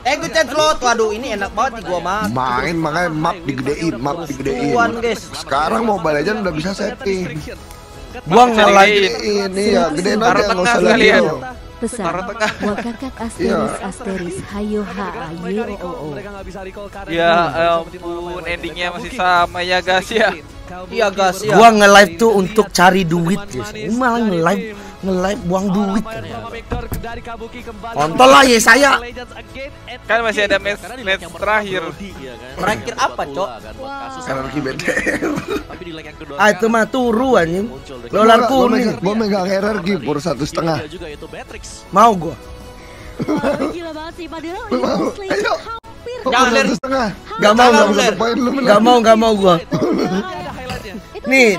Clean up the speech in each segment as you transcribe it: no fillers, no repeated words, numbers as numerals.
Gue chat slot. Waduh, ini enak banget nih gua mah. Main makanya map digedein. Sekarang Mobile Legends udah bisa setting. Gua nge-like ini ya, gedein aja enggak usah lagi. Pesan wakakak asteris hayo ha ayo o. Ya ampun, endingnya masih sama ya guys ya. Iya guys ya. Gua nge-live tuh untuk cari duit guys. Gua malah nge-live buang duit. Kontol lah ya saya. Kan masih ada match terakhir. Terakhir apa, Cok? Energi BTR. Ah itu mah turu anjing. Dolar kuning. Gua megang energi pur 1,5. Mau gua. Gila banget sih padahal Mau. Ayo. Jangan, Ler. 1,5. Gak mau gua. Nih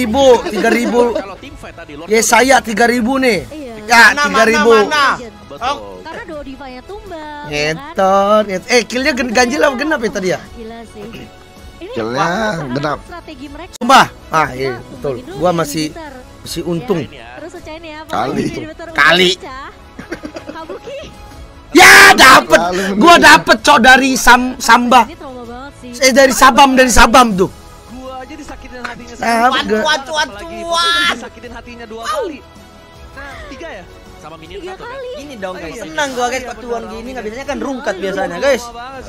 3.000. Ya saya 3.000 nih. Ya 3.000. Karena dua divanya tumbang. Ngetot. Killnya ganjil apa genap ya tadi ya? Gila sih. Killnya genap. Strategi mereka. Sumpah. Ah iya betul. Gua masih untung. Terus ucain ya. Kali. Kabuki. Ya dapet. Gua dapet cok dari Samba. Ini trauma banget sih. Dari Sabam tuh. Gua aja disakitin hatinya disakitin hatinya 2 kali. Nah, 3 ya? Sama minion 1 kan? Ini dong guys. Senang gua guys patuan gini enggak biasanya kan rungkat biasanya, guys.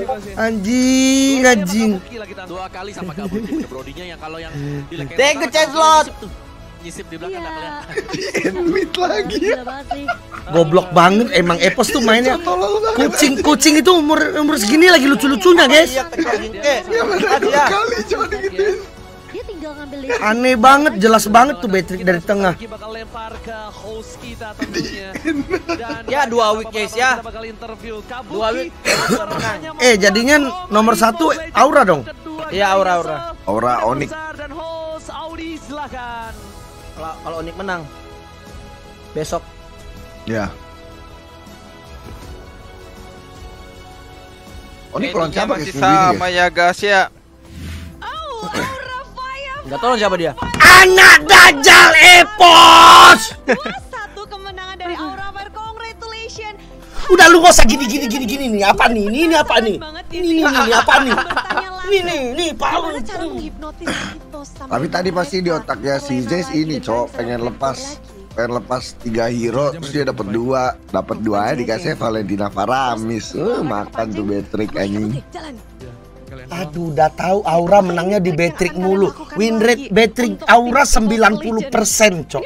Anjing. 2 kali sama Kabuki Brodinya yang kalau yang dilek. Gue chat slot. Nyisip di belakang enggak kelihatan. Enmit lagi. Gila banget sih. Goblok banget emang Epos tuh mainnya. Kucing itu umur segini lagi lucu-lucunya, guys. Iya, Kali coba digituin. Dia tinggal ngambil Aneh banget, jelas banget tuh Beatrix dari tengah. Bakal lempar ke host kita tentunya. Ya 2 week guys ya. 2 week. Jadinya nomor 1 Aura dong. Iya Aura. Aura Onyx. Dan host Audi silakan. Kalau Onyx menang besok. Ya. Onyx lawan siapa guys? Masih sama ya guys ya. Enggak tahu siapa dia. Anak Dajjal Epos. 2-1 kemenangan dari Aura Fire. Congratulations. Udah lu gak usah gini nih. Apa nih? Ini apa nih? Ini apa nih? Ini palu. Cara menghipnotis itu sama. Tapi tadi pasti di otaknya si Zeus ini cowok pengen lepas 3 hero terus dia dapat 2 nya dikasih Valentina Faramis. Makan tuh Beatrix anjing. Aduh, udah tahu Aura menangnya di Beatrix mulu. Win rate Beatrix Aura 90%, cok.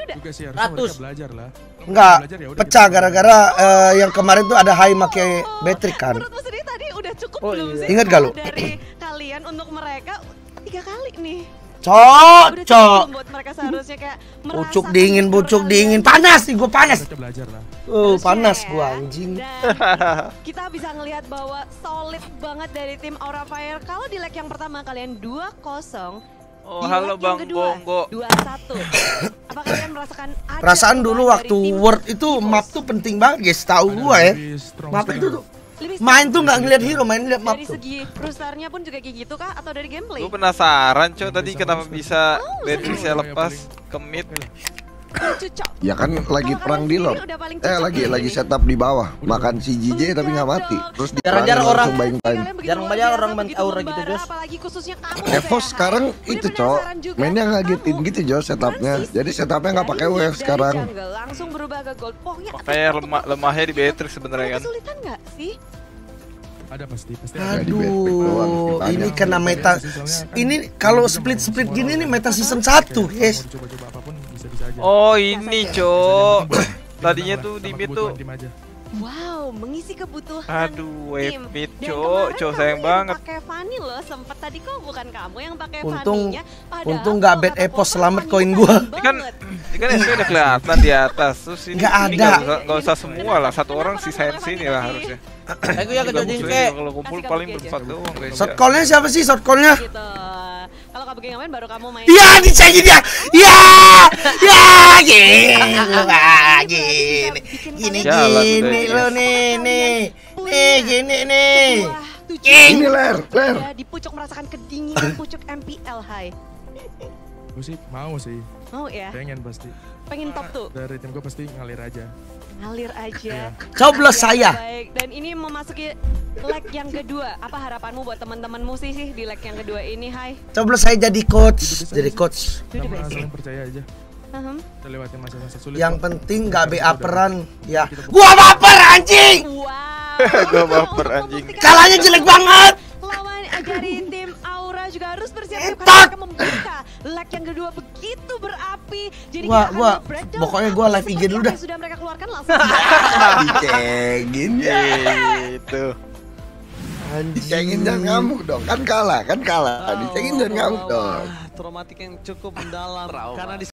100. Enggak, pecah gara-gara yang kemarin tuh ada Hai make Beatrix kan. Menurutmu sendiri tadi udah cukup belum sih? Ingat gak lu? Dari kalian untuk mereka 3 kali nih. Cok. Buat mereka seharusnya kayak Pucuk dingin. Panas nih, gue panas. Panas gue anjing. Kita bisa ngelihat bahwa solid banget dari tim Aura Fire. Kalau di leg yang pertama kalian 2-0. Oh, halo Bang Bongo. 2-1. Apa kalian merasakan Perasaan dulu waktu World itu map tuh penting banget guys, tahu gua ya. Map itu tuh main tuh nggak ngeliat hero, main lihat map dari tuh. segi rustarnya pun juga kayak gitu kah atau dari gameplay? Gue penasaran cow tadi kenapa bisa Beatrix saya lepas ke mid. Ya kan lagi perang di lob. Lagi setup di bawah. Makan si JJ tapi nggak mati. Terus di Jarang-jarang orang buying time. Jarang-jarang orang main Aura gitu, Jos. Apalagi khususnya kamu. Evos sekarang itu cok mainnya ngagetin gitu Jo setupnya. Jadi setupnya nggak pakai wave sekarang. Langsung berubah ke gold. Kayak lemahnya di Beatrix sebenarnya kan. Kesulitan nggak sih? Ada pasti. Aduh, ini kena meta. Ini kalau split gini nih meta season 1, guys. Oh, ini, Cok. Tadinya tuh di mid tuh. Wow, mengisi kebutuhan. Aduh, mid, Dan Cok. Cok sayang banget. Pakai Fanny loh, sempet tadi kok bukan kamu yang pakai Untung Fanny-nya. untung nggak bad Epos selamat koin gua. Ini kan SP udah kelihatan di atas. Terus ini Nggak ada. Nggak usah semua lah. 1 orang sisain sini lah harusnya. Aku ya Juga kejadian musuhnya kayak kalau kumpul paling berempat doang guys. Shot call-nya siapa sih shot call-nya? Gitu. Kalau kamu gak main baru kamu main. Iya, dicengin dia. Ya, gini lo nih. Gini nih. Ini ler. Di pucuk merasakan kedinginan pucuk MPL, hai. Gue sih mau sih. Mau ya? Pengen pasti. Pengen top tuh? Dari tim gue pasti ngalir aja. Ngalir aja. Coblos saya. Baik, dan ini memasuki leg yang kedua. Apa harapanmu buat teman-temanmu sih di leg yang kedua ini, Hai? Coblos saya jadi coach. Jadi coach. Sama saling percaya aja. Kita lewatin masa-masa sulit. Yang penting gak baperan ya. Gua baper anjing. Wow. Gua baper anjing. Kalahnya jelek banget. Lawan dari tim Aura juga harus bersiap-siap karena mereka membuka leg yang kedua begitu berapi. Jadi gua pokoknya gua live IG dulu dah. Sudah mereka keluarkan langsung. Dicengin ya. Gitu. Dicengin dan ngamuk dong. Kan kalah. Dicengin dan ngamuk dong. Traumatik yang cukup mendalam karena di